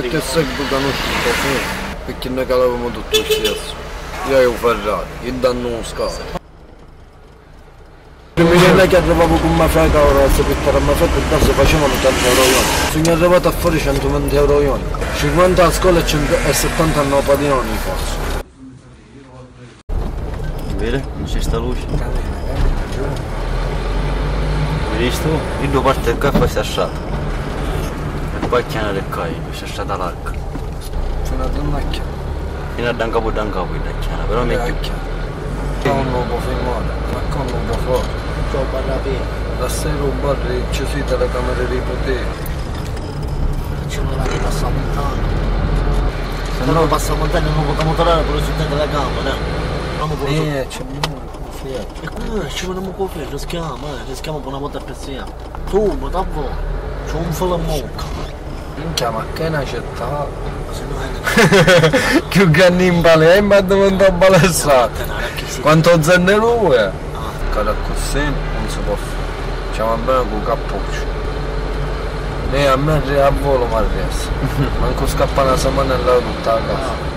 che seguito conosciuto perché noi calavamo tutto lo stesso. Io ero Ferrari, io danno uno scalo. Prima che arrivavo con una frega ora a aspettare a fare il caso facevano 80 euro io. Sono arrivato a fare 120 euro io. 50 a scuola e 70 a padroni forse. Vedi? Non c'è sta luce. Vedi tu? Io devo partire qua e poi si è sciata. E poi chiama le coi, si è sciata l'arca. Fino a Donnacchia. Fino a Dancapo da chiama, però mi è più chiaro. Non lo può filmare, ma con non può fare. Ciao Barrapè. Da sei rubare ci sono telecamere dei poteri. Ci non la passa a montagna. Se no passa a montagna non possiamo tornare pure su delle camere. C'è un e come ci vogliamo coprire? Rischiamo per una volta per sia. Tu, ma davvero, c'è un fallo a mocca. minchia, ma che è una città? Più grande in balè, ma dove andare a balessare? Quanto zennero è? Cada così non si può fare. Ci va bene con cappuccio. Lei a me a volo mi arresta. Manco scappa una settimana e là tutta la casa.